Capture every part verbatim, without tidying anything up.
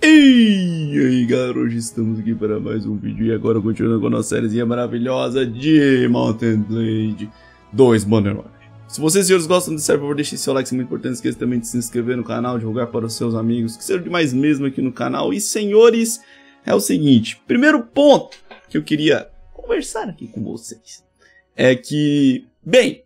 E aí galera, hoje estamos aqui para mais um vídeo e agora continuando com a nossa sériezinha maravilhosa de Mount and Blade dois Bannerlord. Se vocês senhores gostam desse server, deixem seu like, é muito importante, esqueça também de se inscrever no canal, divulgar para os seus amigos, que seja demais mesmo aqui no canal. E senhores, é o seguinte, primeiro ponto que eu queria conversar aqui com vocês é que, bem,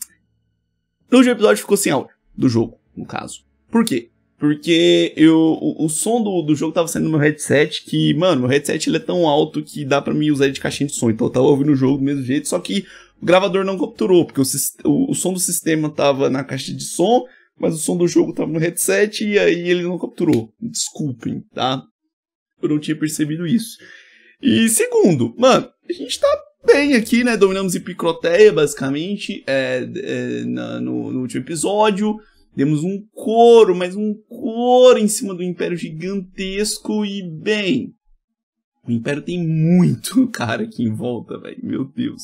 no último episódio ficou sem áudio do jogo, no caso. Por quê? Porque eu, o, o som do, do jogo tava saindo no meu headset, que, mano, meu headset ele é tão alto que dá pra me usar ele de caixinha de som. Então eu tava ouvindo o jogo do mesmo jeito, só que o gravador não capturou, porque o, o, o som do sistema tava na caixa de som, mas o som do jogo tava no headset e aí ele não capturou. Desculpem, tá? Eu não tinha percebido isso. E segundo, mano, a gente tá bem aqui, né? Dominamos Epicroteia, basicamente, é, é, na, no, no último episódio. Demos um couro, mas um couro em cima do Império gigantesco e, bem, o Império tem muito cara aqui em volta, velho, meu Deus.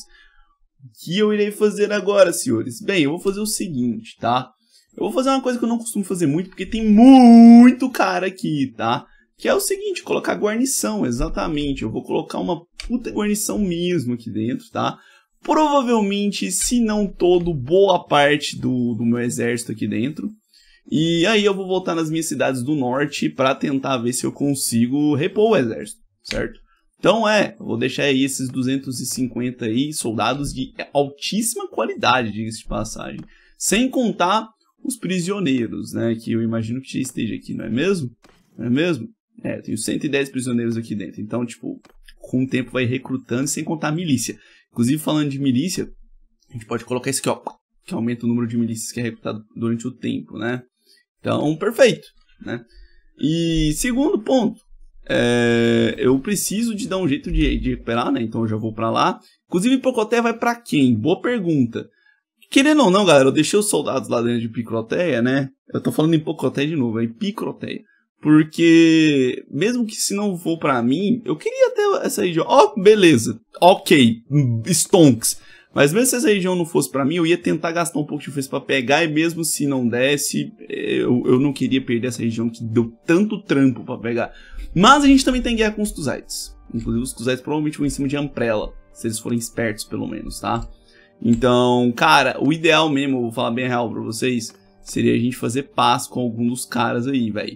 O que eu irei fazer agora, senhores? Bem, eu vou fazer o seguinte, tá? Eu vou fazer uma coisa que eu não costumo fazer muito, porque tem muito cara aqui, tá? Que é o seguinte, colocar guarnição, exatamente. Eu vou colocar uma puta guarnição mesmo aqui dentro, tá? Provavelmente, se não todo, boa parte do, do meu exército aqui dentro. E aí eu vou voltar nas minhas cidades do norte para tentar ver se eu consigo repor o exército, certo? Então é, eu vou deixar aí esses duzentos e cinquenta aí soldados de altíssima qualidade, diga-se de passagem. Sem contar os prisioneiros, né? Que eu imagino que já esteja aqui, não é mesmo? Não é mesmo? É, eu tenho cento e dez prisioneiros aqui dentro. Então, tipo, com o tempo vai recrutando, sem contar a milícia. Inclusive, falando de milícia, a gente pode colocar isso aqui, ó, que aumenta o número de milícias que é recrutado durante o tempo, né? Então, perfeito, né? E segundo ponto, é, eu preciso de dar um jeito de, de recuperar, né? Então eu já vou pra lá. Inclusive, Epicroteia vai pra quem? Boa pergunta. Querendo ou não, galera, eu deixei os soldados lá dentro de Epicroteia, né? Eu tô falando em Epicroteia de novo, é Epicroteia. Porque, mesmo que se não for pra mim, eu queria ter essa região. Ó, oh, beleza. Ok. Stonks. Mas mesmo se essa região não fosse pra mim, eu ia tentar gastar um pouco de força pra pegar. E mesmo se não desse, eu, eu não queria perder essa região que deu tanto trampo pra pegar. Mas a gente também tem guerra com os Tuzites. Inclusive os Tuzites provavelmente vão em cima de Amprella. Se eles forem espertos, pelo menos, tá? Então, cara, o ideal mesmo, eu vou falar bem real pra vocês, seria a gente fazer paz com algum dos caras aí, velho.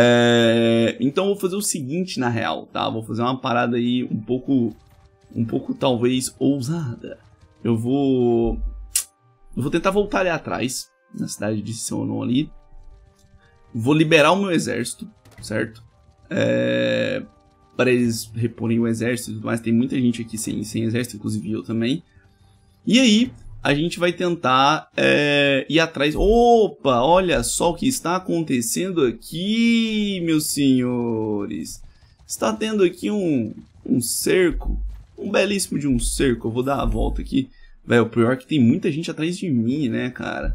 É, então eu vou fazer o seguinte na real, tá? Vou fazer uma parada aí um pouco, um pouco talvez ousada. Eu vou, eu vou tentar voltar ali atrás, na cidade de Seonon ali. Vou liberar o meu exército, certo? É, para eles reporem o exército e tudo mais. Tem muita gente aqui sem, sem exército, inclusive eu também. E aí a gente vai tentar é, ir atrás. Opa, olha só o que está acontecendo aqui, meus senhores. Está tendo aqui um, um cerco. Um belíssimo de um cerco. Eu vou dar a volta aqui. Velho, o pior é que tem muita gente atrás de mim, né, cara?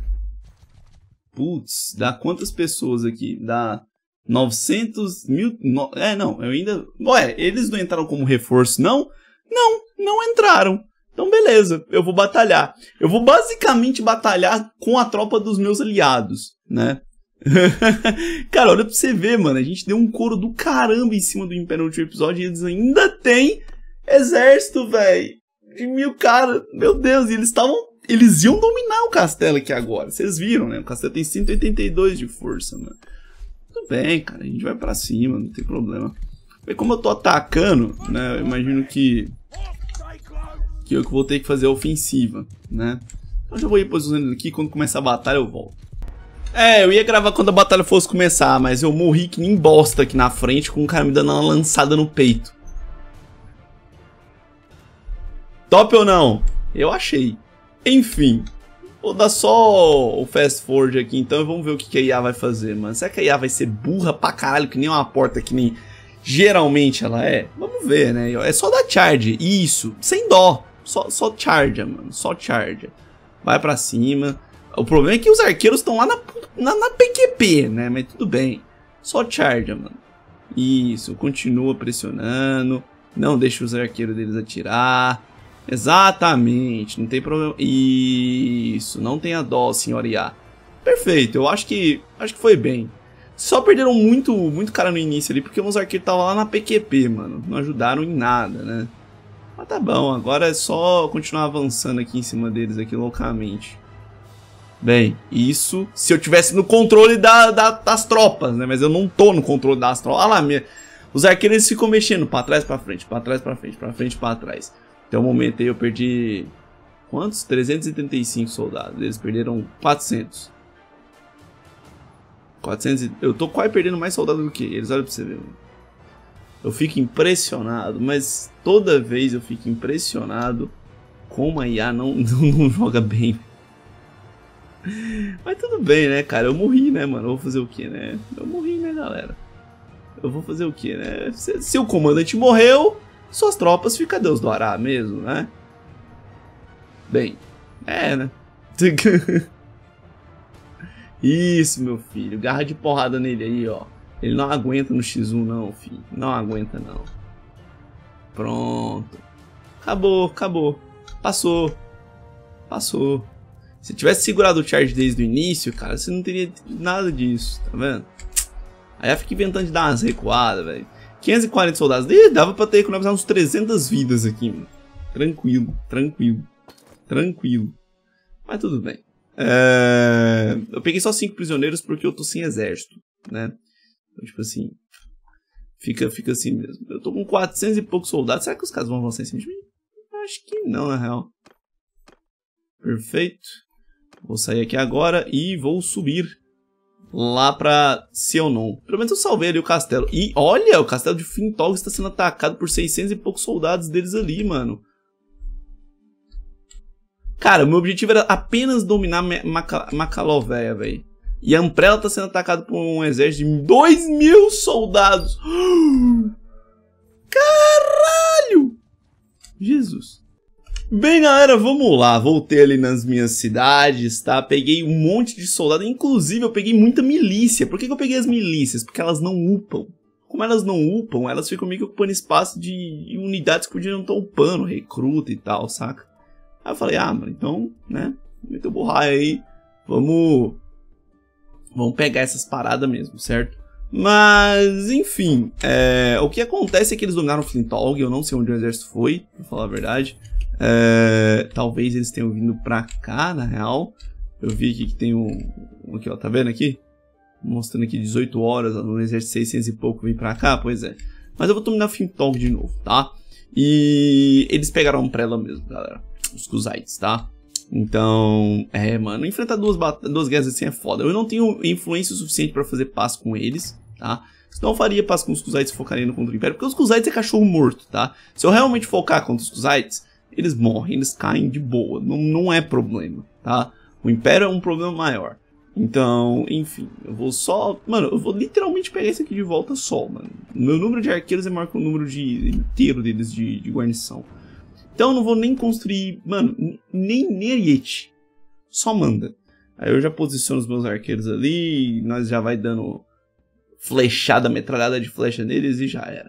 Putz, dá quantas pessoas aqui? Dá novecentos mil... No... É, não, eu ainda... Ué, eles não entraram como reforço, não? Não, não entraram. Então beleza, eu vou batalhar. Eu vou basicamente batalhar com a tropa dos meus aliados, né? Cara, olha pra você ver, mano. A gente deu um couro do caramba em cima do Império no último episódio e eles ainda têm exército, velho. De mil caras. Meu Deus, e eles estavam... Eles iam dominar o castelo aqui agora. Vocês viram, né? O castelo tem cento e oitenta e dois de força, mano. Tudo bem, cara. A gente vai pra cima, não tem problema. E como eu tô atacando, né? Eu imagino que... que eu que vou ter que fazer a ofensiva, né? Então já vou ir posicionando aqui, quando começar a batalha eu volto. É, eu ia gravar quando a batalha fosse começar, mas eu morri que nem bosta aqui na frente, com um cara me dando uma lançada no peito. Top ou não? Eu achei. Enfim, vou dar só o fast forward aqui então e vamos ver o que a I A vai fazer, mano. Será que a I A vai ser burra pra caralho, que nem uma porta, que nem geralmente ela é? Vamos ver, né? É só dar charge, isso, sem dó. Só, só charge, mano. Só charge. Vai pra cima. O problema é que os arqueiros estão lá na, na, na P Q P, né? Mas tudo bem. Só charge, mano. Isso. Continua pressionando. Não deixa os arqueiros deles atirar. Exatamente. Não tem problema. Isso. Não tenha dó, senhor I A. Perfeito. Eu acho que, acho que foi bem. Só perderam muito, muito cara no início ali, porque os arqueiros estavam lá na P Q P, mano. Não ajudaram em nada, né? Mas tá bom, agora é só continuar avançando aqui em cima deles, aqui loucamente. Bem, isso se eu tivesse no controle da, da, das tropas, né? Mas eu não tô no controle das tropas. Olha lá, minha... os arqueiros eles ficam mexendo pra trás, pra frente, pra trás, pra frente, pra frente, pra trás. Até o momento aí eu perdi... Quantos? trezentos e trinta e cinco soldados. Eles perderam quatrocentos. quatrocentos. Eu tô quase perdendo mais soldados do que eles, olha pra você ver. Eu fico impressionado, mas toda vez eu fico impressionado como a I A não, não, não joga bem. Mas tudo bem, né, cara? Eu morri, né, mano? Eu vou fazer o que, né? Eu morri, né, galera? Eu vou fazer o que, né? Se, se o comandante morreu, suas tropas ficam Deus do Ará mesmo, né? Bem, é, né? Isso, meu filho. Garra de porrada nele aí, ó. Ele não aguenta no X um, não, filho. Não aguenta, não. Pronto. Acabou, acabou. Passou. Passou. Se tivesse segurado o charge desde o início, cara, você não teria nada disso, tá vendo? Aí ela fica inventando de dar umas recuadas, velho. quinhentos e quarenta soldados. Ih, dava pra ter economizado uns trezentas vidas aqui, mano. Tranquilo, tranquilo. Tranquilo. Mas tudo bem. É... Eu peguei só cinco prisioneiros porque eu tô sem exército, né? Então, tipo assim, fica, fica assim mesmo. Eu tô com quatrocentos e poucos soldados. Será que os caras vão avançar em cima de mim? Acho que não, na real. Perfeito. Vou sair aqui agora e vou subir lá pra Seonon. Pelo menos eu salvei ali o castelo. E olha, o castelo de Fintog está sendo atacado por seiscentos e poucos soldados deles ali, mano. Cara, o meu objetivo era apenas dominar Macalovéia, velho. E a Umbrella tá sendo atacado por um exército de dois mil soldados. Caralho! Jesus. Bem, galera, vamos lá. Voltei ali nas minhas cidades, tá? Peguei um monte de soldado. Inclusive, eu peguei muita milícia. Por que que eu peguei as milícias? Porque elas não upam. Como elas não upam, elas ficam meio que ocupando espaço de unidades que podiam estar upando, recruta e tal, saca? Aí eu falei, ah, mano, então, né? Meteu borraia aí. Vamos... Vamos pegar essas paradas mesmo, certo? Mas, enfim, é, o que acontece é que eles dominaram Fintog. Eu não sei onde o exército foi, pra falar a verdade. É, talvez eles tenham vindo pra cá, na real. Eu vi aqui que tem um... um aqui, ó, tá vendo aqui? Mostrando aqui dezoito horas, no exército seiscentos e pouco vim pra cá, pois é. Mas eu vou dominar Fintog de novo, tá? E eles pegaram pra ela mesmo, galera. Os Kuzites, tá? Então, é, mano, enfrentar duas, duas guerras assim é foda. Eu não tenho influência suficiente pra fazer paz com eles, tá? Senão eu faria paz com os Kuzites focariam contra o Império, porque os Kuzites é cachorro morto, tá? Se eu realmente focar contra os Kuzites, eles morrem, eles caem de boa, não, não é problema, tá? O Império é um problema maior. Então, enfim, eu vou só... Mano, eu vou literalmente pegar esse aqui de volta só, mano. O meu número de arqueiros é maior que o número de, inteiro deles de, de guarnição. Então eu não vou nem construir, mano, nem Neriete. Só manda. Aí eu já posiciono os meus arqueiros ali, nós já vai dando flechada, metralhada de flecha neles e já era.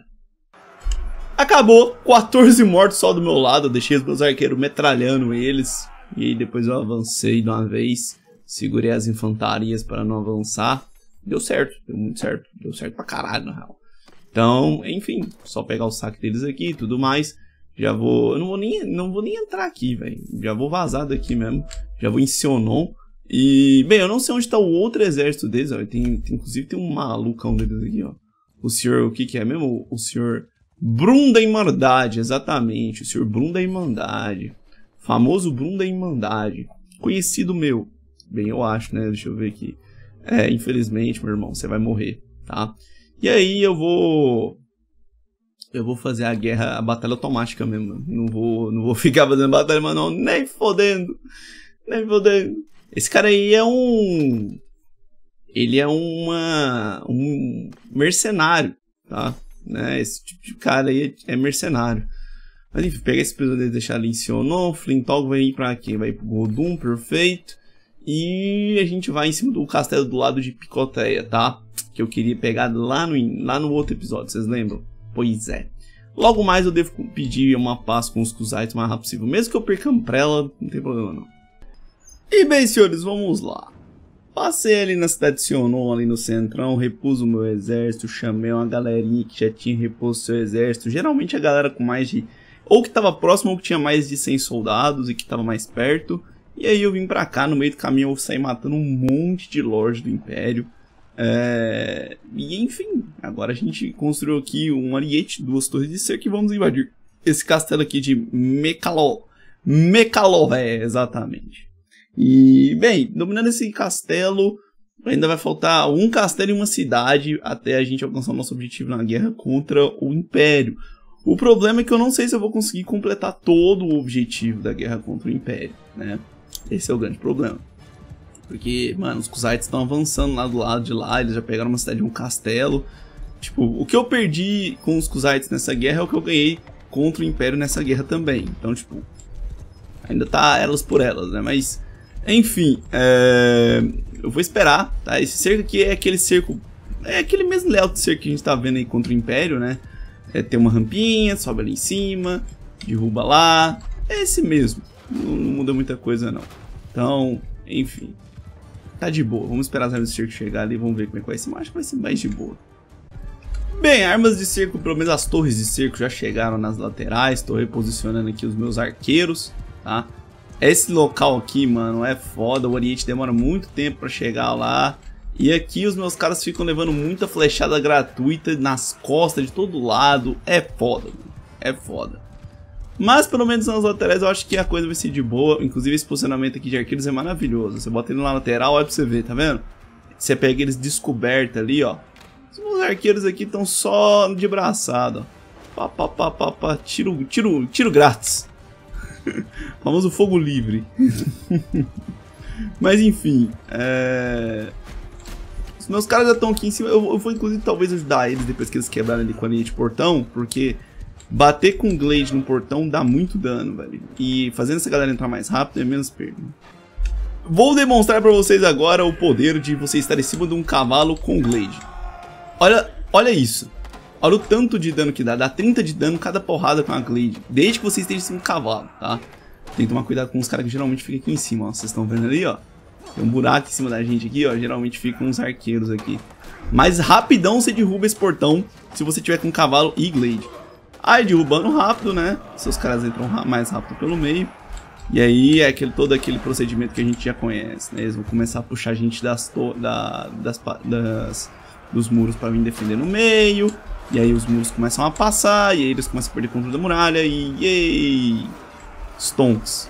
Acabou, quatorze mortos só do meu lado, eu deixei os meus arqueiros metralhando eles. E aí depois eu avancei de uma vez, segurei as infantarias para não avançar. Deu certo, deu muito certo, deu certo pra caralho na real. Então, enfim, só pegar o saque deles aqui e tudo mais. Já vou... Eu não vou nem, não vou nem entrar aqui, velho. Já vou vazar daqui mesmo. Já vou em Seonon. E... Bem, eu não sei onde tá o outro exército deles, ó. Tem, tem, inclusive tem um malucão deles aqui, ó. O senhor... O que que é mesmo? O senhor... Brum da Irmandade, exatamente. O senhor Brum da Irmandade. Famoso Brum da Irmandade. Conhecido meu. Bem, eu acho, né? Deixa eu ver aqui. É, infelizmente, meu irmão, você vai morrer, tá? E aí eu vou... Eu vou fazer a guerra, a batalha automática mesmo. Não vou, não vou ficar fazendo batalha, mas não, nem fodendo. Nem fodendo. Esse cara aí é um... Ele é uma... Um mercenário, tá? Né? Esse tipo de cara aí é mercenário. Mas enfim, pegar esse prisioneiro e deixar ali em Seonon. Fintog vai ir pra aqui, vai pro Godum, perfeito. E a gente vai em cima do castelo do lado de Picoteia, tá? Que eu queria pegar lá no, lá no outro episódio, vocês lembram? Pois é. Logo mais eu devo pedir uma paz com os Kuzites o mais rápido possível. Mesmo que eu perca a Umbrella, não tem problema não. E bem, senhores, vamos lá. passei ali na cidade de Sionon, ali no centrão, repus o meu exército, chamei uma galerinha que já tinha reposto seu exército, geralmente a galera com mais de, ou que tava próximo ou que tinha mais de cem soldados e que tava mais perto, e aí eu vim pra cá, no meio do caminho eu saí matando um monte de lords do Império, é... e enfim, agora a gente construiu aqui um ariete, duas torres de cerco e vamos invadir esse castelo aqui de Mecalo... Mecalové, exatamente. E, bem, dominando esse castelo, ainda vai faltar um castelo e uma cidade até a gente alcançar o nosso objetivo na guerra contra o Império. O problema é que eu não sei se eu vou conseguir completar todo o objetivo da guerra contra o Império, né? Esse é o grande problema. Porque, mano, os Kuzites estão avançando lá do lado de lá, eles já pegaram uma cidade e um castelo. Tipo, o que eu perdi com os Kuzites nessa guerra é o que eu ganhei contra o Império nessa guerra também. Então, tipo, ainda tá elas por elas, né? Mas... enfim, é... eu vou esperar, tá? Esse cerco aqui é aquele cerco, é aquele mesmo layout de cerco que a gente tá vendo aí contra o Império, né? É, tem uma rampinha, sobe ali em cima, derruba lá, é esse mesmo, não, não muda muita coisa não. Então, enfim, tá de boa, vamos esperar as armas de cerco chegar ali e vamos ver como é que vai ser, mas acho que vai ser mais de boa. Bem, armas de cerco, pelo menos as torres de cerco já chegaram nas laterais, tô reposicionando aqui os meus arqueiros, tá? Esse local aqui, mano, é foda, o Oriente demora muito tempo pra chegar lá. E aqui os meus caras ficam levando muita flechada gratuita nas costas de todo lado. É foda, mano, é foda. Mas pelo menos nas laterais eu acho que a coisa vai ser de boa. Inclusive esse posicionamento aqui de arqueiros é maravilhoso. Você bota ele na lateral, olha pra você ver, tá vendo? Você pega eles descobertos ali, ó. Os meus arqueiros aqui estão só de braçada, ó. Pá, pá, pá, pá, pá. Tiro, tiro, tiro grátis. Famoso fogo livre. Mas enfim, é... os meus caras já estão aqui em cima. Eu, eu vou inclusive talvez ajudar eles depois que eles quebrarem ali com a linha de portão, porque bater com Glade no portão dá muito dano, velho. E fazendo essa galera entrar mais rápido é menos perda. Vou demonstrar pra vocês agora o poder de você estar em cima de um cavalo com Glade. Olha, olha isso. Olha o tanto de dano que dá, dá trinta de dano cada porrada com a Glade, desde que você esteja em cima do cavalo, tá? Tem que tomar cuidado com os caras que geralmente ficam aqui em cima, ó, vocês estão vendo ali, ó. Tem um buraco em cima da gente aqui, ó, geralmente ficam uns arqueiros aqui. Mas rapidão você derruba esse portão, se você tiver com cavalo e Glade. Aí derrubando rápido, né, seus caras entram mais rápido pelo meio. E aí é aquele, todo aquele procedimento que a gente já conhece, né, eles vão começar a puxar a gente das, da, das, das, dos muros pra vir defender no meio. E aí os muros começam a passar, e aí eles começam a perder controle da muralha, e yay! Stonks.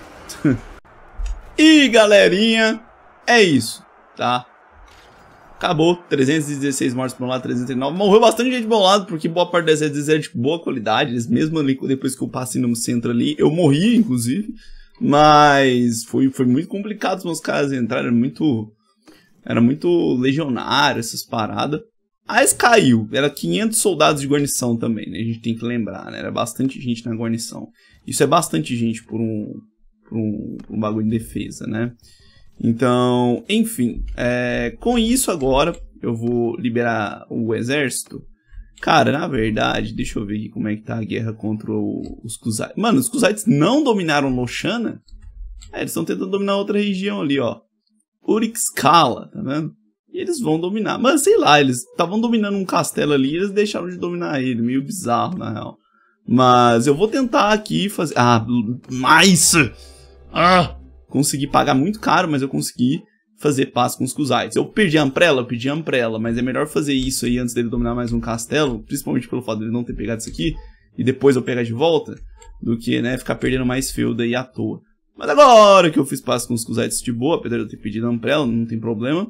E galerinha, é isso, tá? Acabou, trezentos e dezesseis mortes para um lado, trezentos e trinta e nove. Morreu bastante gente do meu lado, porque boa parte das vezes é de boa qualidade. Eles mesmo ali, depois que eu passei no centro ali, eu morri, inclusive. Mas foi, foi muito complicado os meus caras entrarem, era muito... Era muito legionário, essas paradas. Mas caiu, era quinhentos soldados de guarnição também, né? A gente tem que lembrar, né? Era bastante gente na guarnição. Isso é bastante gente por um, por um, por um bagulho de defesa, né? Então, enfim, é, com isso agora eu vou liberar o exército. Cara, na verdade, deixa eu ver aqui como é que tá a guerra contra o, os Kuzites. Mano, os Kuzites não dominaram Loshana? É, eles estão tentando dominar outra região ali, ó. Urixkala, tá vendo? E eles vão dominar. Mas sei lá, eles estavam dominando um castelo ali e eles deixaram de dominar ele. Meio bizarro, na real. Mas eu vou tentar aqui fazer... Ah, mais! Ah! Consegui pagar muito caro, mas eu consegui fazer paz com os Kuzites. Eu perdi a Amprela, eu perdi a Amprela, mas é melhor fazer isso aí antes dele dominar mais um castelo, principalmente pelo fato dele não ter pegado isso aqui, e depois eu pegar de volta, do que, né, ficar perdendo mais feudo aí à toa. Mas agora que eu fiz paz com os Kuzites de boa, apesar de eu ter pedido a Amprela, não tem problema,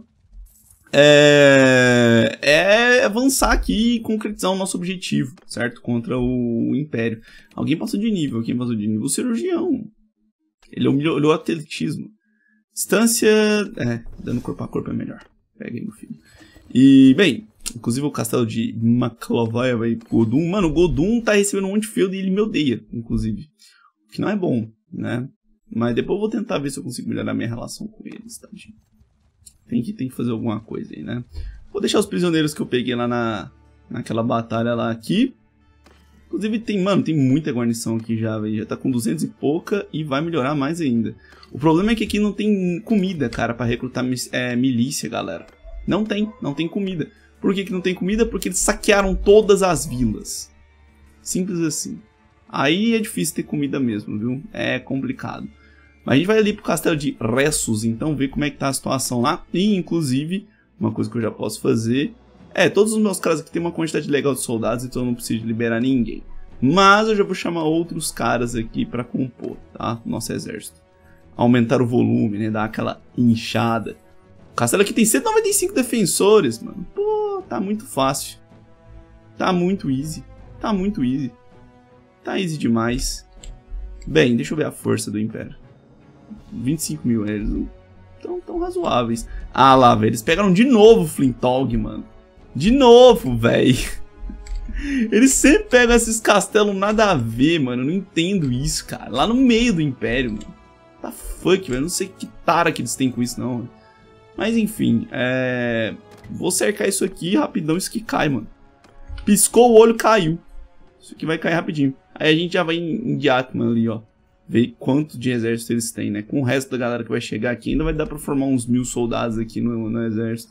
é... é avançar aqui e concretizar o nosso objetivo, certo? Contra o Império. Alguém passou de nível, quem passou de nível? O cirurgião. Ele olhou o atletismo. Distância... É, dando corpo a corpo é melhor. Pega aí, meu filho. E, bem, inclusive o castelo de Maklovaia vai Godum. Mano, o Godum tá recebendo um monte de feudo e ele me odeia, inclusive. O que não é bom, né? Mas depois eu vou tentar ver se eu consigo melhorar minha relação com eles, tá, gente? Tem que, tem que fazer alguma coisa aí, né? Vou deixar os prisioneiros que eu peguei lá na, naquela batalha lá aqui. Inclusive tem, mano, tem muita guarnição aqui já, velho. Já tá com duzentos e pouca e vai melhorar mais ainda. O problema é que aqui não tem comida, cara, pra recrutar é, milícia, galera. Não tem, não tem comida. Por que que não tem comida? Porque eles saquearam todas as vilas. Simples assim. Aí é difícil ter comida mesmo, viu? É complicado. Mas a gente vai ali pro castelo de Ressus, então, ver como é que tá a situação lá. E, inclusive, uma coisa que eu já posso fazer... É, todos os meus caras aqui tem uma quantidade legal de soldados, então eu não preciso liberar ninguém. Mas eu já vou chamar outros caras aqui pra compor, tá? Nosso exército. Aumentar o volume, né? Dar aquela inchada. O castelo aqui tem cento e noventa e cinco defensores, mano. Pô, tá muito fácil. Tá muito easy. Tá muito easy. Tá easy demais. Bem, deixa eu ver a força do Império. vinte e cinco mil, eles não tão, tão razoáveis. Ah lá, velho, eles pegaram de novo o Flintog, mano. De novo, velho. Eles sempre pegam esses castelos nada a ver, mano. Eu não entendo isso, cara. Lá no meio do Império, mano. Tá fuck, velho. Não sei que tara que eles têm com isso, não. Mas, enfim. É... Vou cercar isso aqui rapidão. Isso que cai, mano. Piscou o olho, caiu. Isso aqui vai cair rapidinho. Aí a gente já vai em Diatman ali, ó. Ver quanto de exército eles têm, né? Com o resto da galera que vai chegar aqui, ainda vai dar pra formar uns mil soldados aqui no, no exército.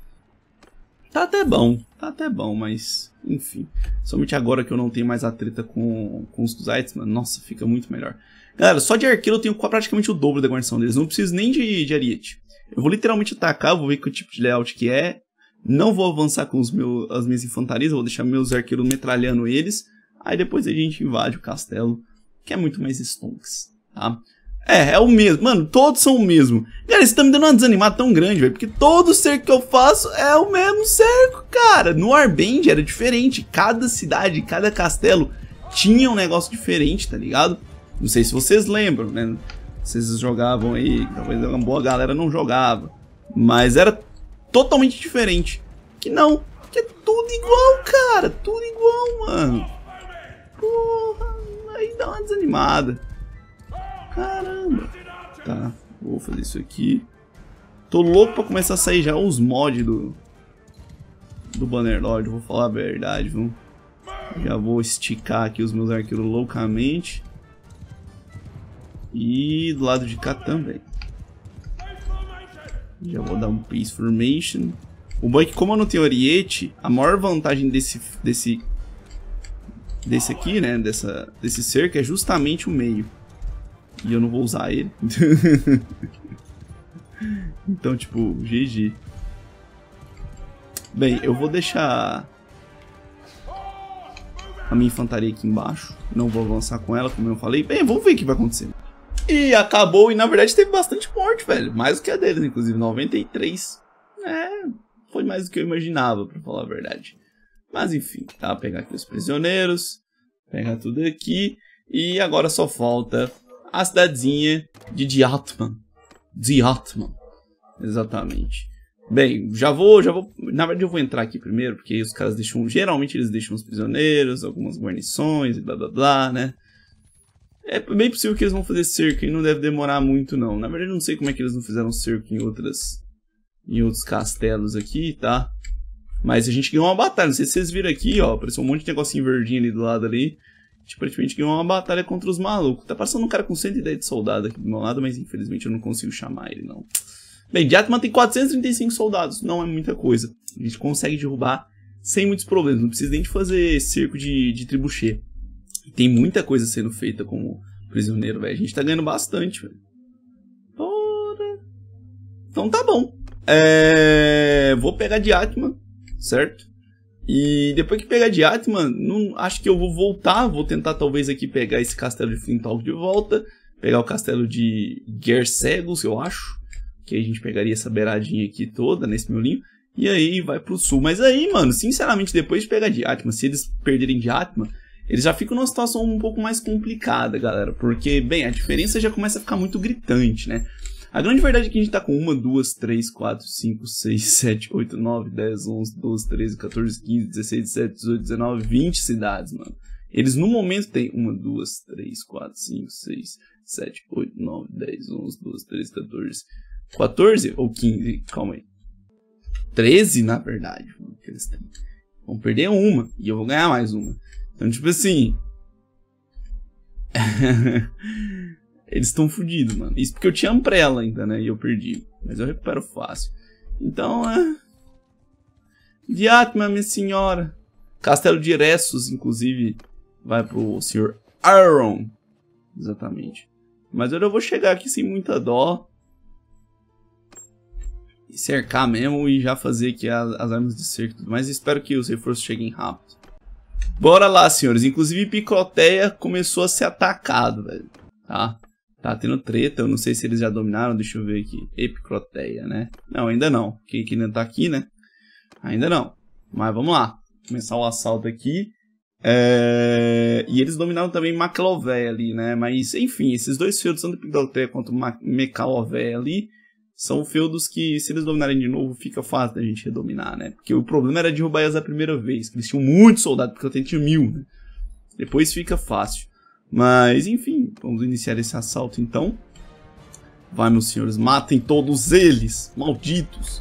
Tá até bom, tá até bom, mas enfim. Somente agora que eu não tenho mais a treta com, com os Knights, mano. Nossa, fica muito melhor. Galera, só de arqueiro eu tenho praticamente o dobro da guarnição deles. Não preciso nem de, de ariete. Eu vou literalmente atacar, vou ver que tipo de layout que é. Não vou avançar com os meus, as minhas infantarias, eu vou deixar meus arqueiros metralhando eles. Aí depois a gente invade o castelo, que é muito mais stonks, tá? É, é o mesmo. Mano, todos são o mesmo. Galera, isso tá me dando uma desanimada tão grande, velho. Porque todo cerco que eu faço é o mesmo cerco, cara. No Warband era diferente. Cada cidade, cada castelo tinha um negócio diferente, tá ligado? Não sei se vocês lembram, né? Vocês jogavam aí, talvez uma boa galera não jogava. Mas era totalmente diferente. Que não, que é tudo igual, cara. Tudo igual, mano. Porra, aí dá uma desanimada. Caramba. Tá, vou fazer isso aqui. Tô louco pra começar a sair já os mods do do Bannerlord, vou falar a verdade, viu? Já vou esticar aqui os meus arqueiros loucamente. E do lado de cá também. Já vou dar um Peace Formation. O bom é que como eu não tenho ariete, a maior vantagem desse desse desse aqui, né, dessa desse cerco é justamente o meio. E eu não vou usar ele. Então, tipo, G G. Bem, eu vou deixar a minha infantaria aqui embaixo. Não vou avançar com ela, como eu falei. Bem, vamos ver o que vai acontecer. E acabou, e na verdade teve bastante morte, velho. Mais do que a deles, inclusive, noventa e três. É, foi mais do que eu imaginava, pra falar a verdade. Mas enfim, tá? Vou pegar aqui os prisioneiros. Pegar tudo aqui. E agora só falta a cidadezinha de Diatman. Diatman. Exatamente. Bem, já vou, já vou... Na verdade eu vou entrar aqui primeiro, porque os caras deixam... Geralmente eles deixam os prisioneiros, algumas guarnições e blá blá blá, né? É bem possível que eles vão fazer cerco e não deve demorar muito, não. Na verdade eu não sei como é que eles não fizeram cerco em outras... Em outros castelos aqui, tá? Mas a gente ganhou uma batalha. Não sei se vocês viram aqui, ó. Apareceu um monte de negocinho verdinho ali do lado ali. A gente praticamente ganhou uma batalha contra os malucos. Tá passando um cara com cento e dez de soldado aqui do meu lado, mas infelizmente eu não consigo chamar ele, não. Bem, Diatman tem quatrocentos e trinta e cinco soldados. Não é muita coisa. A gente consegue derrubar sem muitos problemas. Não precisa nem de fazer cerco de, de tribuchê. Tem muita coisa sendo feita como prisioneiro, velho. A gente tá ganhando bastante, velho. Bora. Então tá bom. É... Vou pegar Diatman, certo? E depois que pegar Diatman, não acho que eu vou voltar. Vou tentar talvez aqui pegar esse castelo de Flintog de volta. Pegar o castelo de Gersegus, eu acho. Que aí a gente pegaria essa beiradinha aqui toda nesse miolinho. E aí vai pro sul. Mas aí, mano, sinceramente, depois de pegar Diatman, se eles perderem Diatman, eles já ficam numa situação um pouco mais complicada, galera. Porque, bem, a diferença já começa a ficar muito gritante, né? A grande verdade é que a gente tá com uma, duas, três, quatro, cinco, seis, sete, oito, nove, dez, onze, doze, treze, quatorze, quinze, dezesseis, dezessete, dezoito, dezenove, vinte cidades, mano. Eles no momento têm uma, duas, três, quatro, cinco, seis, sete, oito, nove, dez, onze, doze, treze, quatorze, quatorze ou quinze? Calma aí. treze, na verdade, que eles têm. Vão perder uma e eu vou ganhar mais uma. Então, tipo assim... Eles estão fodidos, mano. Isso porque eu tinha Umbrella ainda, né? E eu perdi. Mas eu recupero fácil. Então, é... Diatma, minha senhora. Castelo de Eressus, inclusive, vai pro senhor Aaron. Exatamente. Mas eu vou chegar aqui sem muita dó. E cercar mesmo e já fazer aqui as, as armas de cerco. Mas espero que os reforços cheguem rápido. Bora lá, senhores. Inclusive, Picroteia começou a ser atacado, velho. Tá? Tá tendo treta. Eu não sei se eles já dominaram. Deixa eu ver aqui. Epicroteia, né? Não, ainda não. Quem ainda tá aqui, né? Ainda não. Mas vamos lá. Começar o assalto aqui. É... E eles dominaram também Macalovéia ali, né? Mas, enfim, esses dois feudos, tanto Picroteia quanto Mecalovéia ali, são feudos que, se eles dominarem de novo, fica fácil da gente redominar, né? Porque o problema era derrubar eles a primeira vez. Eles tinham muitos soldados, porque eu tinha mil, né? Depois fica fácil. Mas, enfim, vamos iniciar esse assalto então. Vai, meus senhores, matem todos eles, malditos.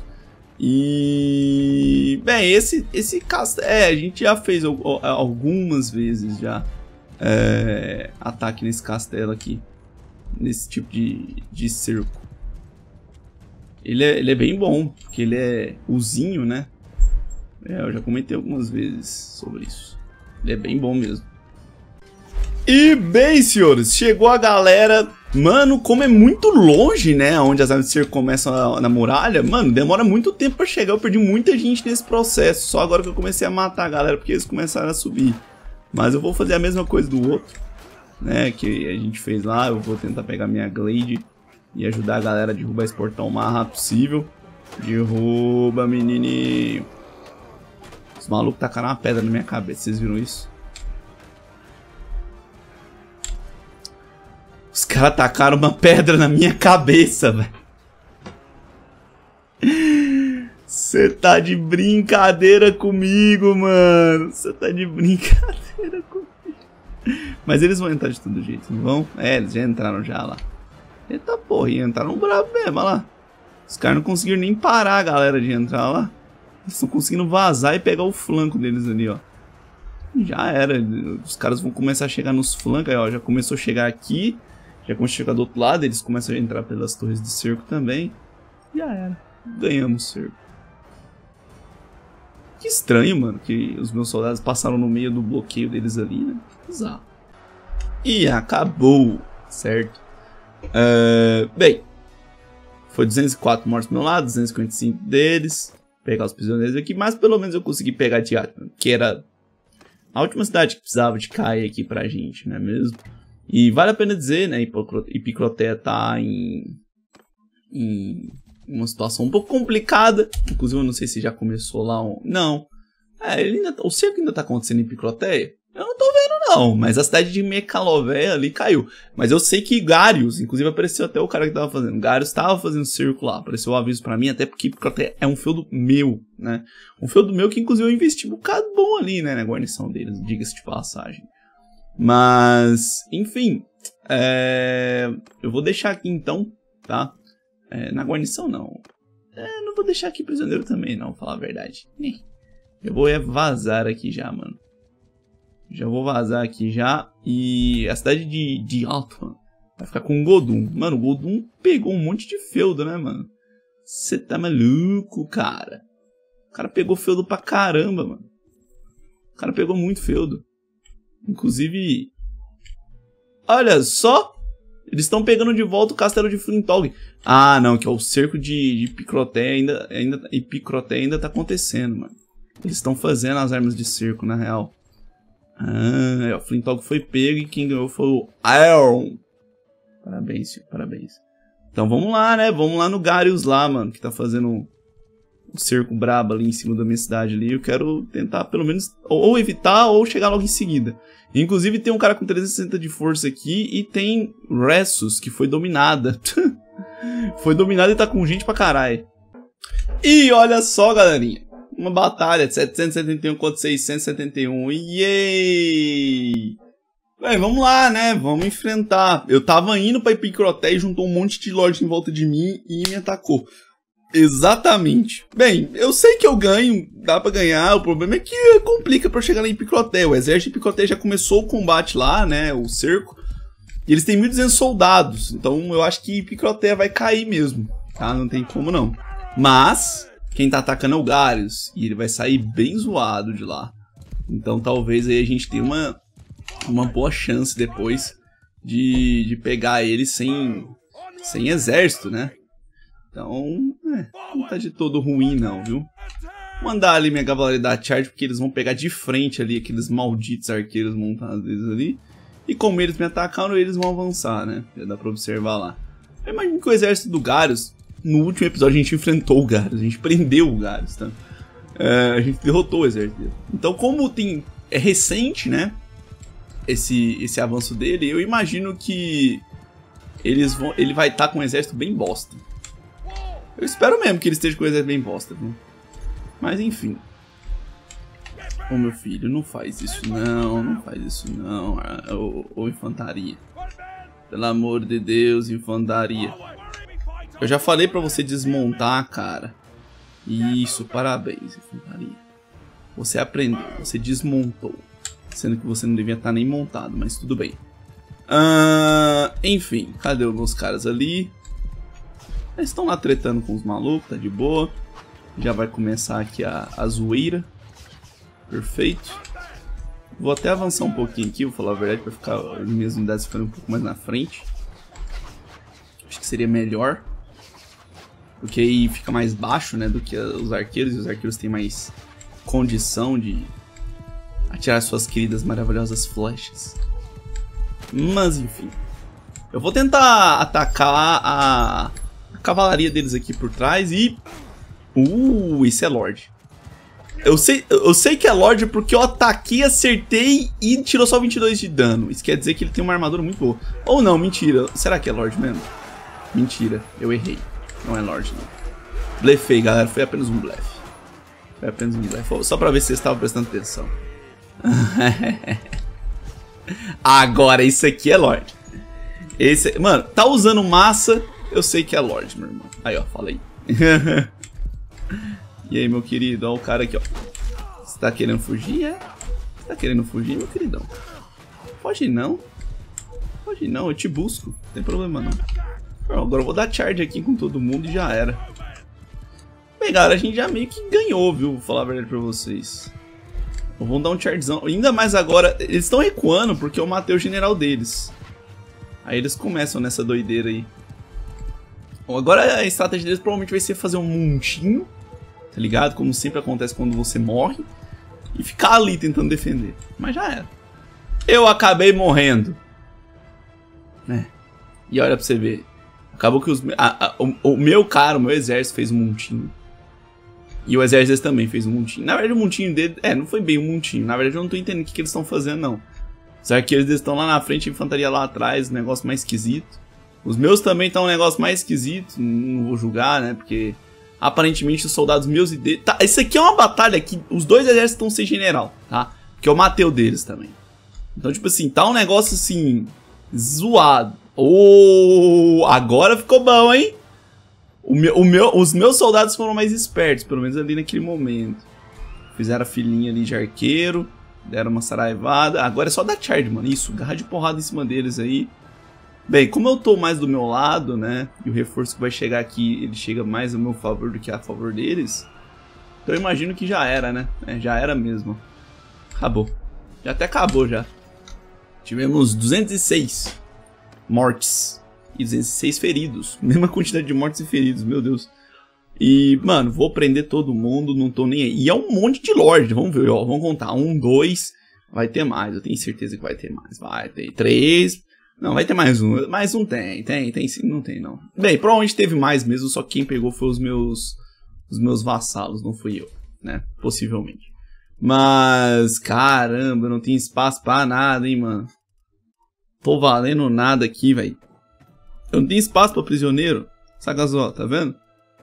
E... Bem, esse, esse castelo... É, a gente já fez algumas vezes já é, ataque nesse castelo aqui. Nesse tipo de, de cerco. Ele é, ele é bem bom, porque ele é usinho, né? É, eu já comentei algumas vezes sobre isso. Ele é bem bom mesmo. E bem, senhores, chegou a galera. Mano, como é muito longe, né? Onde as armas de cerco começam na, na muralha. Mano, demora muito tempo pra chegar. Eu perdi muita gente nesse processo. Só agora que eu comecei a matar a galera, porque eles começaram a subir. Mas eu vou fazer a mesma coisa do outro, né? Que a gente fez lá. Eu vou tentar pegar minha Glade e ajudar a galera a derrubar esse portão o mais rápido possível. Derruba, menininho. Os malucos tacaram uma pedra na minha cabeça. Vocês viram isso? Os caras tacaram uma pedra na minha cabeça, velho. Você tá de brincadeira comigo, mano. Você tá de brincadeira comigo. Mas eles vão entrar de todo jeito, não vão? É, eles já entraram já lá. Eita porra, e entraram bravo mesmo, olha lá. Os caras não conseguiram nem parar a galera de entrar lá. Eles estão conseguindo vazar e pegar o flanco deles ali, ó. Já era. Os caras vão começar a chegar nos flancos, aí, ó. Já começou a chegar aqui. Já começou a chegar do outro lado, eles começam a entrar pelas torres de cerco também. Já era. Ganhamos o cerco. Que estranho, mano, que os meus soldados passaram no meio do bloqueio deles ali, né? Bizarro. E acabou, certo? Uh, bem, foi duzentos e quatro mortos do meu lado, duzentos e cinquenta e cinco deles. Pegar os prisioneiros aqui, mas pelo menos eu consegui pegar Diatma, que era a última cidade que precisava de cair aqui pra gente, não é mesmo? E vale a pena dizer, né, Epicroteia tá em, em uma situação um pouco complicada. Inclusive eu não sei se já começou lá um... Não, é, ele ainda, o cerco ainda tá acontecendo em Epicroteia? Eu não tô vendo não, mas a cidade de Mecalovéia ali caiu. Mas eu sei que Garius, inclusive apareceu até o cara que tava fazendo. Garius tava fazendo cerco lá, apareceu o aviso pra mim, até porque Epicroteia é um feudo meu, né? Um feudo meu que inclusive eu investi um bocado bom ali, né, na guarnição deles, diga-se de passagem. Mas, enfim, é... eu vou deixar aqui então, tá? É, na guarnição não. É, não vou deixar aqui prisioneiro também não, falar a verdade. Eu vou vazar aqui já, mano. Já vou vazar aqui já. E a cidade de, de Altman vai ficar com o Godum. Mano, o Godum pegou um monte de feudo, né, mano? Você tá maluco, cara. O cara pegou feudo pra caramba, mano. O cara pegou muito feudo. Inclusive, olha só, eles estão pegando de volta o castelo de Flintog. Ah, não, que é o cerco de, de Picroteia ainda, ainda, e Picroteia ainda tá acontecendo, mano. Eles estão fazendo as armas de cerco, na real. Ah, o Flintog foi pego e quem ganhou foi o Aaron. Parabéns, filho, parabéns. Então vamos lá, né? Vamos lá no Garius lá, mano, que tá fazendo um cerco brabo ali em cima da minha cidade ali. Eu quero tentar pelo menos ou evitar ou chegar logo em seguida. Inclusive tem um cara com trezentos e sessenta de força aqui e tem Ressus, que foi dominada. Foi dominada e tá com gente pra caralho. E olha só, galerinha. Uma batalha de setecentos e setenta e um contra seiscentos e setenta e um. Yay! Bem, vamos lá, né? Vamos enfrentar. Eu tava indo pra Epicroteia e juntou um monte de lords em volta de mim e me atacou. Exatamente. Bem, eu sei que eu ganho, dá pra ganhar, o problema é que complica pra chegar lá em Picroté. O exército de Picroté já começou o combate lá, né, o cerco, e eles têm mil e duzentos soldados, então eu acho que Picroté vai cair mesmo, tá? Não tem como não. Mas, quem tá atacando é o Garius, e ele vai sair bem zoado de lá. Então talvez aí a gente tenha uma, uma boa chance depois de, de pegar ele sem, sem exército, né? Então, é, não tá de todo ruim não, viu? Vou mandar ali minha cavalaria da charge, porque eles vão pegar de frente ali aqueles malditos arqueiros montados deles ali. E como eles me atacaram, eles vão avançar, né? Já dá pra observar lá. Eu imagino que o exército do Garius, no último episódio a gente enfrentou o Garius, a gente prendeu o Garius, tá? É, a gente derrotou o exército dele. Então, como tem, é recente, né? Esse, esse avanço dele, eu imagino que eles vão, ele vai estar com um exército bem bosta. Eu espero mesmo que ele esteja com o exército bem bosta, viu? Mas enfim. Ô meu filho, não faz isso não, não faz isso não, ô, ô infantaria. Pelo amor de Deus, infantaria. Eu já falei pra você desmontar, cara. Isso, parabéns, infantaria. Você aprendeu, você desmontou. Sendo que você não devia estar nem montado, mas tudo bem. Uh, enfim, cadê os meus caras ali? Eles estão lá tretando com os malucos, tá de boa. Já vai começar aqui a, a zoeira. Perfeito. Vou até avançar um pouquinho aqui, vou falar a verdade, para ficar as minhas unidades ficarem um pouco mais na frente. Acho que seria melhor. Porque aí fica mais baixo, né, do que os arqueiros. E os arqueiros têm mais condição de atirar suas queridas maravilhosas flechas. Mas enfim. Eu vou tentar atacar a... cavalaria deles aqui por trás e... Uh, isso é Lorde. Eu sei, eu sei que é Lorde porque eu ataquei, acertei e tirou só vinte e dois de dano. Isso quer dizer que ele tem uma armadura muito boa. Ou não, mentira. Será que é Lorde mesmo? Mentira, eu errei. Não é Lorde, não. Blefei, galera. Foi apenas um blefe. Foi apenas um blefe. Só pra ver se vocês estavam prestando atenção. Agora, isso aqui é Lorde. Esse, mano, tá usando massa... Eu sei que é Lorde, meu irmão. Aí, ó, falei. E aí, meu querido? Ó, o cara aqui, ó. Você tá querendo fugir, é? Você tá querendo fugir, meu queridão? Foge não. Foge não, eu te busco. Não tem problema, não. Agora eu vou dar charge aqui com todo mundo e já era. Bem, galera, a gente já meio que ganhou, viu? Vou falar a verdade pra vocês. Vamos dar um chargezão. Ainda mais agora, eles estão recuando porque eu matei o general deles. Aí eles começam nessa doideira aí. Bom, agora a estratégia deles provavelmente vai ser fazer um montinho, tá ligado? Como sempre acontece quando você morre. E ficar ali tentando defender. Mas já era. Eu acabei morrendo. É. E olha pra você ver. Acabou que os, a, a, o, o meu cara, o meu exército fez um montinho. E o exército deles também fez um montinho. Na verdade o montinho dele... É, não foi bem um montinho. Na verdade eu não tô entendendo o que, que eles estão fazendo, não. Os arqueiros deles estão lá na frente, a infantaria lá atrás. Um negócio mais esquisito. Os meus também estão um negócio mais esquisito, não vou julgar, né, porque aparentemente os soldados meus e deles... Tá, isso aqui é uma batalha que os dois exércitos estão sem general, tá? Porque eu matei o deles também. Então, tipo assim, tá um negócio assim, zoado. Oh, agora ficou bom, hein? O meu, o meu, os meus soldados foram mais espertos, pelo menos ali naquele momento. Fizeram a filinha ali de arqueiro, deram uma saraivada. Agora é só dar charge, mano. Isso, garra de porrada em cima deles aí. Bem, como eu tô mais do meu lado, né, e o reforço que vai chegar aqui, ele chega mais a meu favor do que a favor deles, então eu imagino que já era, né, é, já era mesmo. Acabou. Já até acabou, já. Tivemos duzentos e seis mortes e duzentos e seis feridos. Mesma quantidade de mortes e feridos, meu Deus. E, mano, vou prender todo mundo, não tô nem aí. E é um monte de Lorde, vamos ver, ó, vamos contar. Um, dois, vai ter mais, eu tenho certeza que vai ter mais. Vai ter três... Não, vai ter mais um. Mais um tem, tem, tem sim, não tem não. Bem, provavelmente teve mais mesmo, só que quem pegou foi os meus os meus vassalos, não fui eu, né? Possivelmente. Mas, caramba, não tem espaço pra nada, hein, mano. Tô valendo nada aqui, velho. Eu não tenho espaço pra prisioneiro. Saca só, tá vendo?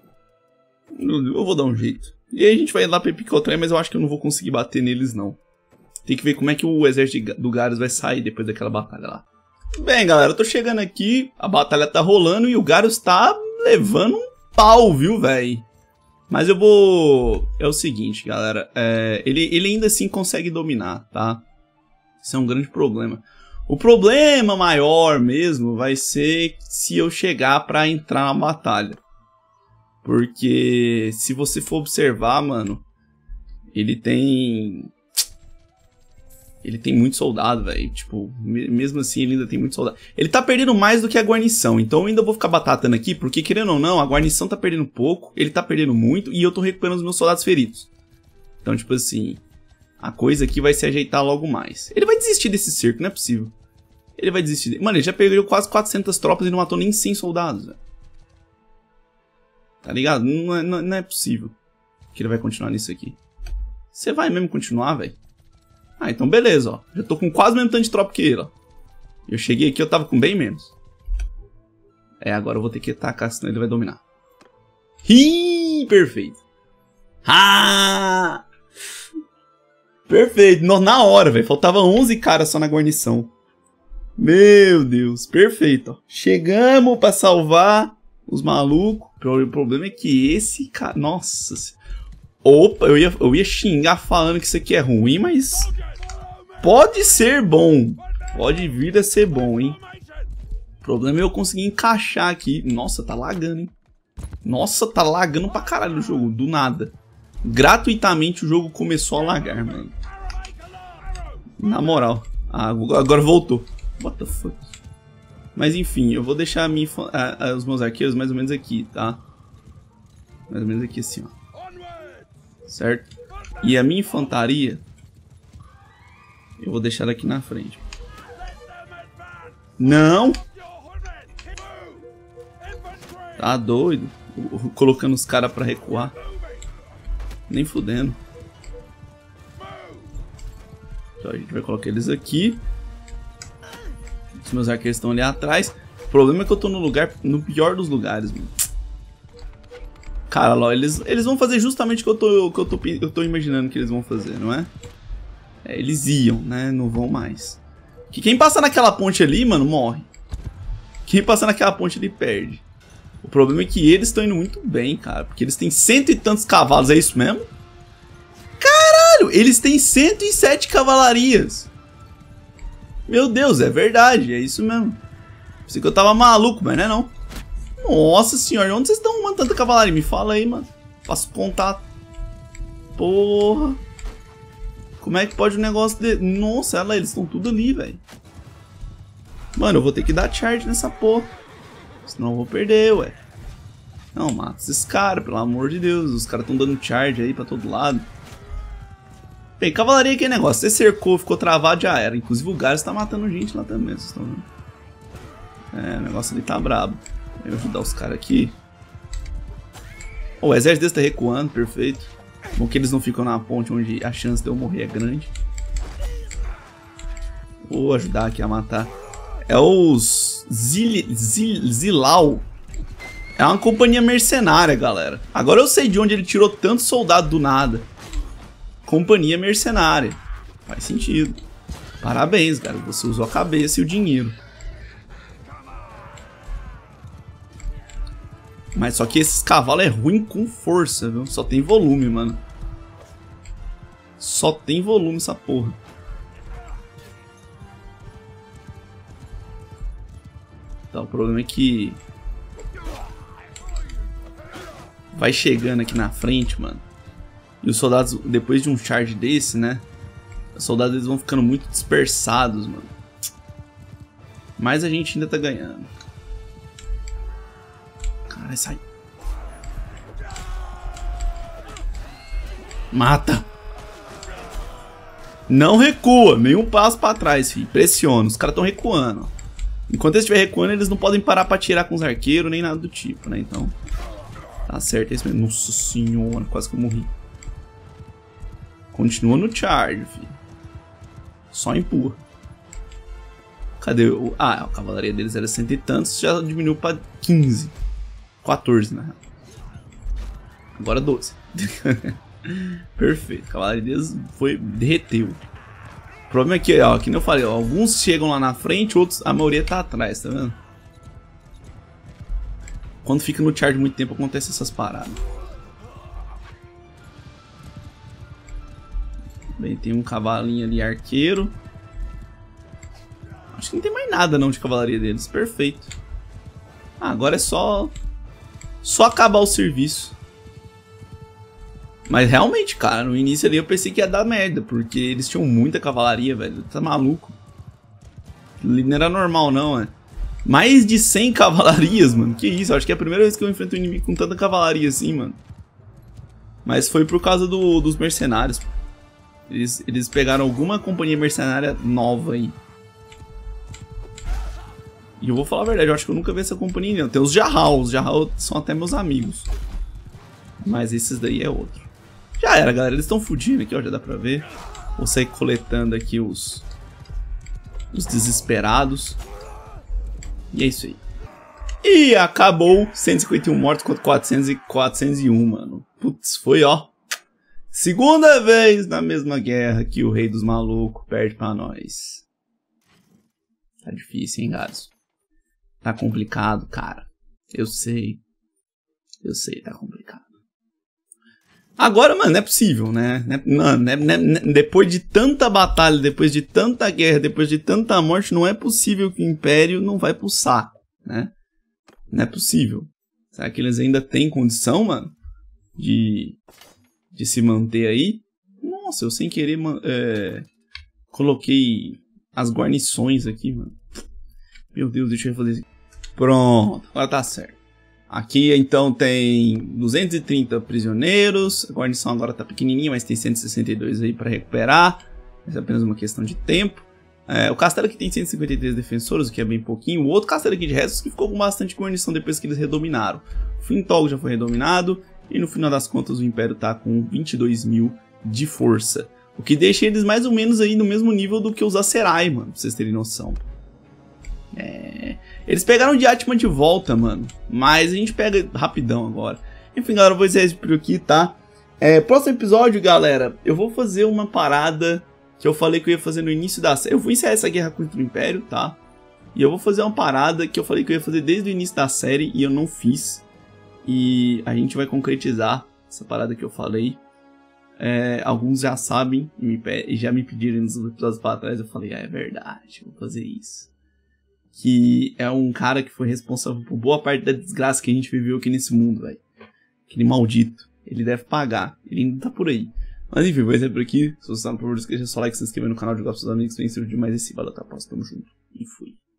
Eu vou dar um jeito. E aí a gente vai lá pra Picroté, mas eu acho que eu não vou conseguir bater neles, não. Tem que ver como é que o exército do Garius vai sair depois daquela batalha lá. Bem, galera, eu tô chegando aqui, a batalha tá rolando e o Garius tá levando um pau, viu, velho? Mas eu vou... É o seguinte, galera. É... Ele, ele ainda assim consegue dominar, tá? Isso é um grande problema. O problema maior mesmo vai ser se eu chegar pra entrar na batalha. Porque se você for observar, mano, ele tem... Ele tem muito soldado, velho. Tipo, mesmo assim ele ainda tem muito soldado. Ele tá perdendo mais do que a guarnição. Então eu ainda vou ficar batatando aqui, porque querendo ou não, a guarnição tá perdendo pouco, ele tá perdendo muito e eu tô recuperando os meus soldados feridos. Então, tipo assim, a coisa aqui vai se ajeitar logo mais. Ele vai desistir desse cerco, não é possível. Ele vai desistir. Mano, ele já perdeu quase quatrocentas tropas e não matou nem cem soldados, velho. Tá ligado? Não é, não é possível que ele vai continuar nisso aqui. Você vai mesmo continuar, velho? Ah, então beleza, ó. Já tô com quase o mesmo tanto de tropa que ele, ó. Eu cheguei aqui, eu tava com bem menos. É, agora eu vou ter que atacar, senão ele vai dominar. Ih, perfeito. Ah! Perfeito. Na hora, velho. Faltava onze caras só na guarnição. Meu Deus, perfeito, ó. Chegamos pra salvar os malucos. O problema é que esse cara... Nossa... Opa, eu ia, eu ia xingar falando que isso aqui é ruim, mas... Pode ser bom. Pode vir a ser bom, hein? O problema é eu conseguir encaixar aqui. Nossa, tá lagando, hein? Nossa, tá lagando pra caralho o jogo. Do nada. Gratuitamente o jogo começou a lagar, mano. Na moral. Ah, agora voltou. What the fuck? Mas enfim, eu vou deixar a minha, a, a, os meus arqueiros mais ou menos aqui, tá? Mais ou menos aqui assim, ó. Certo? E a minha infantaria eu vou deixar aqui na frente. Não! Tá doido? Colocando os caras pra recuar. Nem fudendo. Então a gente vai colocar eles aqui. Os meus arqueiros estão ali atrás. O problema é que eu tô no lugar, no pior dos lugares, mano. Cara, lá, eles, eles vão fazer justamente o que eu tô, que eu tô, eu tô imaginando que eles vão fazer, não é? É, eles iam, né? Não vão mais. Que quem passa naquela ponte ali, mano, morre. Quem passa naquela ponte ali perde. O problema é que eles estão indo muito bem, cara. Porque eles têm cento e tantos cavalos, é isso mesmo? Caralho, eles têm cento e sete cavalarias. Meu Deus, é verdade, é isso mesmo. Pensei que eu tava maluco, mas não é não. Nossa senhora, onde vocês estão arrumando tanta cavalaria? Me fala aí, mano. Faço contato. Porra. Como é que pode um negócio de... Nossa, olha lá, eles estão tudo ali, velho. Mano, eu vou ter que dar charge nessa porra. Senão eu vou perder, ué. Não, mata esses caras, pelo amor de Deus. Os caras estão dando charge aí pra todo lado. Bem, cavalaria que é negócio. Você cercou, ficou travado, já era. Inclusive o Garrus tá matando gente lá também, vocês estão vendo. É, o negócio ali tá brabo. Vou ajudar os caras aqui. Oh, o exército desse tá recuando, perfeito. Bom que eles não ficam na ponte onde a chance de eu morrer é grande. Vou ajudar aqui a matar. É os Zil, Zil, Zilau. É uma companhia mercenária, galera. Agora eu sei de onde ele tirou tanto soldado do nada. Companhia mercenária. Faz sentido. Parabéns, cara. Você usou a cabeça e o dinheiro. Mas só que esses cavalos é ruim com força, viu? Só tem volume, mano. Só tem volume essa porra. Tá, o problema é que... vai chegando aqui na frente, mano. E os soldados, depois de um charge desse, né? Os soldados eles vão ficando muito dispersados, mano. Mas a gente ainda tá ganhando. Cara, sai. Mata. Não recua, nenhum passo pra trás, filho. Pressiona, os caras estão recuando. Enquanto eles estiverem recuando, eles não podem parar pra atirar com os arqueiros, nem nada do tipo, né? Então, tá certo, é isso mesmo. Nossa senhora, quase que eu morri. Continua no charge, filho. Só empurra. Cadê o... Ah, a cavalaria deles era cento e tantos, já diminuiu pra quinze. quatorze, na real. Agora doze. Perfeito. A cavalaria deles foi... derreteu. O problema é que, ó, que nem eu falei, ó, alguns chegam lá na frente, outros, a maioria tá atrás, tá vendo? Quando fica no charge muito tempo, acontece essas paradas. Bem, tem um cavalinho ali, arqueiro. Acho que não tem mais nada não de cavalaria deles. Perfeito. Ah, agora é só... Só acabar o serviço. Mas realmente, cara, no início ali eu pensei que ia dar merda. Porque eles tinham muita cavalaria, velho. Tá maluco. Não era normal não, é. Mais de cem cavalarias, mano. Que isso, eu acho que é a primeira vez que eu enfrento um inimigo com tanta cavalaria assim, mano. Mas foi por causa do, dos mercenários. Eles, eles pegaram alguma companhia mercenária nova aí. E eu vou falar a verdade, eu acho que eu nunca vi essa companhia não. Tem os Jarral, os Jarral são até meus amigos. Mas esses daí é outro. Já era, galera, eles estão fudindo aqui, ó, já dá pra ver. Vou sair coletando aqui os... Os desesperados. E é isso aí. E acabou. cento e cinquenta e um mortos contra quatrocentos e quatrocentos e um, mano. Putz, foi, ó. Segunda vez na mesma guerra que o rei dos malucos perde pra nós. Tá difícil, hein, gados? Tá complicado, cara. Eu sei. Eu sei, tá complicado. Agora, mano, não é possível, né? Mano, né, né, né, depois de tanta batalha, depois de tanta guerra, depois de tanta morte, não é possível que o Império não vai pro saco, né? Não é possível. Será que eles ainda têm condição, mano? De, de se manter aí? Nossa, eu sem querer é, coloquei as guarnições aqui, mano. Meu Deus, deixa eu fazer isso. Pronto, agora tá certo. Aqui então tem duzentos e trinta prisioneiros. A guarnição agora tá pequenininha, mas tem cento e sessenta e dois aí para recuperar. Mas é apenas uma questão de tempo. É, o castelo aqui tem cento e cinquenta e três defensores, o que é bem pouquinho. O outro castelo aqui de restos que ficou com bastante guarnição depois que eles redominaram. O Flintog já foi redominado. E no final das contas o Império tá com vinte e dois mil de força. O que deixa eles mais ou menos aí no mesmo nível do que os Aserai, mano. Pra vocês terem noção. É... Eles pegaram o Diatma de volta, mano. Mas a gente pega rapidão agora. Enfim, galera, eu vou encerrar esse vídeo aqui, tá? É, próximo episódio, galera, eu vou fazer uma parada que eu falei que eu ia fazer no início da série. Eu vou encerrar essa guerra contra o Império, tá? E eu vou fazer uma parada que eu falei que eu ia fazer desde o início da série e eu não fiz. E a gente vai concretizar essa parada que eu falei. É, alguns já sabem e, me, e já me pediram nos episódios para trás. Eu falei, ah, é verdade, vou fazer isso. Que é um cara que foi responsável por boa parte da desgraça que a gente viveu aqui nesse mundo, velho. Aquele maldito. Ele deve pagar. Ele ainda tá por aí. Mas enfim, vou encerrar por aqui. Se você está no favor, deixa seu like, se inscreva no canal, jogar com seus amigos. Vem ser demais esse. Valeu, até a próxima. Tamo junto. E fui.